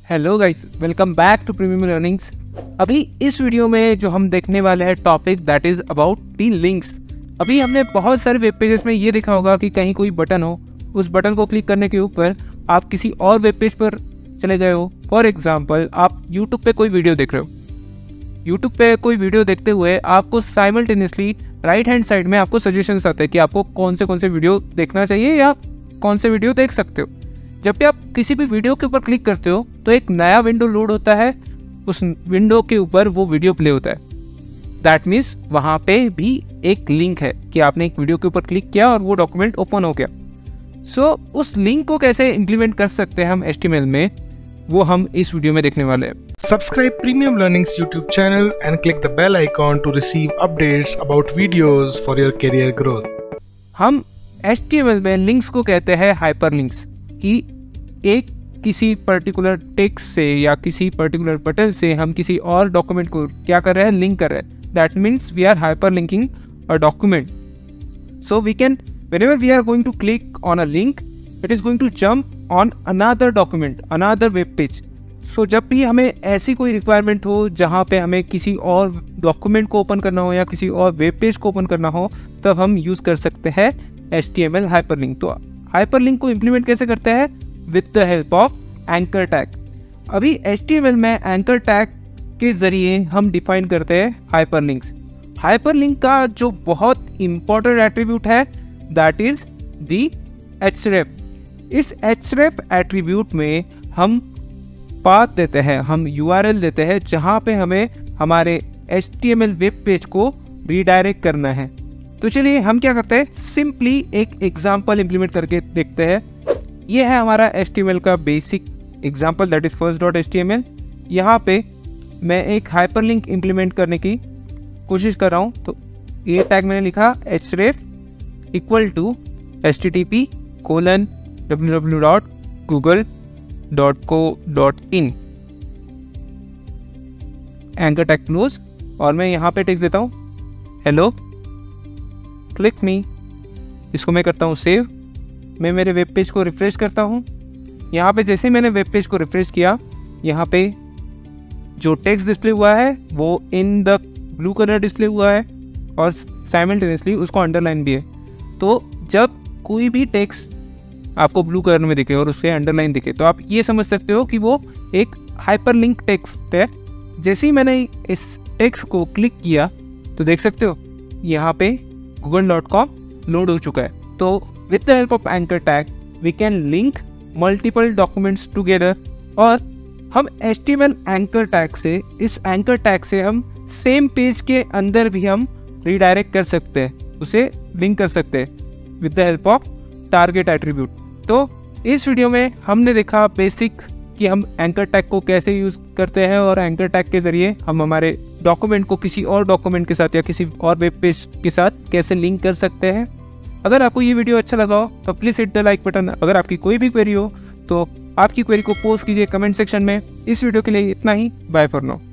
Hello guys, welcome back to premium learnings. अभी इस video में जो हम देखने वाले हैं topic that is about the links. अभी हमने बहुत सारे वेब पेजेस में ये देखा होगा कि कहीं कोई बटन हो, उस बटन को क्लिक करने के ऊपर आप किसी और वेब पेज पर चले गए हो। फॉर एग्जांपल, आप यूट्यूब पे कोई वीडियो देख रहे हो। यूट्यूब पे कोई वीडियो देखते हुए आपको साइमल्टेनियसली राइट हैंड साइड में आपको सजेशंस आते हैं कि आपको कौन से वीडियो देखना चाहिए या कौन से वीडियो देख सकते हो। जब भी आप किसी भी वीडियो के ऊपर क्लिक करते हो तो एक नया विंडो लोड होता है, उस विंडो के ऊपर वो वीडियो प्ले होता है। दैट मीन्स वहाँ पे भी एक लिंक है कि आपने एक वीडियो के ऊपर क्लिक किया और वो डॉक्यूमेंट ओपन हो गया। सो उस लिंक को कैसे इम्प्लीमेंट कर सकते हैं हम HTML में, वो हम इस वीडियो में देखने वाले हैं। Subscribe Premium Learnings YouTube channel and click the bell icon to receive updates about videos for your career growth. हम HTML में लिंक्स को कहते हैं हाइपरलिंक्स, कि एक किसी पर्टिकुलर टेक्स्ट से या किसी पर्टिकुलर बटन से हम किसी और डॉक्यूमेंट को क्या कर रहे हैं, लिंक कर रहे हैं। That means we are hyperlinking a document. So we can, whenever we are going to click on a link, it is going to jump on another document, another web page. So जब भी हमें ऐसी कोई requirement हो जहाँ पे हमें किसी और डॉक्यूमेंट को ओपन करना हो या किसी और वेब पेज को ओपन करना हो, तब हम यूज़ कर सकते हैं HTML हाइपरलिंक। तो हाइपरलिंक को इम्प्लीमेंट कैसे करते हैं? With the help of anchor tag. अभी HTML में एंकर टैग के ज़रिए हम डिफाइन करते हैं हाइपरलिंक्स। हाइपरलिंक का जो बहुत इंपॉर्टेंट एट्रीब्यूट है दैट इज़ दी href। इस href एट्रीब्यूट में हम पाथ देते हैं, हम URL देते हैं जहाँ पे हमें हमारे HTML वेब पेज को रीडायरेक्ट करना है। तो चलिए हम क्या करते हैं, सिंपली एक एग्जांपल इंप्लीमेंट करके देखते हैं। ये है हमारा HTML का basic example that is first.html। यहाँ पे मैं एक हाइपरलिंक इंप्लीमेंट करने की कोशिश कर रहा हूँ। तो ये टैग मैंने लिखा href = http://www.google.co.in anchor tag close, और मैं यहाँ पे टेक्स्ट देता हूँ हेलो क्लिक मी। इसको मैं करता हूँ सेव। मैं मेरे वेब पेज को रिफ्रेश करता हूँ। यहाँ पे जैसे मैंने वेब पेज को रिफ्रेश किया, यहाँ पे जो टेक्स्ट डिस्प्ले हुआ है वो in the blue colour display हुआ है और साइमल्टेनियसली उसको अंडरलाइन भी है। तो जब कोई भी टेक्स्ट आपको ब्लू कलर में दिखे और उस पर अंडरलाइन दिखे तो आप ये समझ सकते हो कि वो एक हाइपरलिंक टेक्स्ट है। जैसे ही मैंने इस टेक्स्ट को क्लिक किया तो देख सकते हो यहाँ पे google.com लोड हो चुका है। तो with the help of anchor tag we can link multiple documents together, और हम HTML एंकर टैग से, इस एंकर टैग से हम सेम पेज के अंदर भी हम रीडायरेक्ट कर सकते हैं, उसे लिंक कर सकते हैं with the help of target attribute. तो इस वीडियो में हमने देखा बेसिक कि हम एंकर टैग को कैसे यूज़ करते हैं और एंकर टैग के ज़रिए हम हमारे डॉक्यूमेंट को किसी और डॉक्यूमेंट के साथ या किसी और वेब पेज के साथ कैसे लिंक कर सकते हैं। अगर आपको ये वीडियो अच्छा लगा हो तो please hit the like button. अगर आपकी कोई भी क्वेरी हो तो आपकी क्वेरी को पोस्ट कीजिए कमेंट सेक्शन में। इस वीडियो के लिए इतना ही। Bye for now.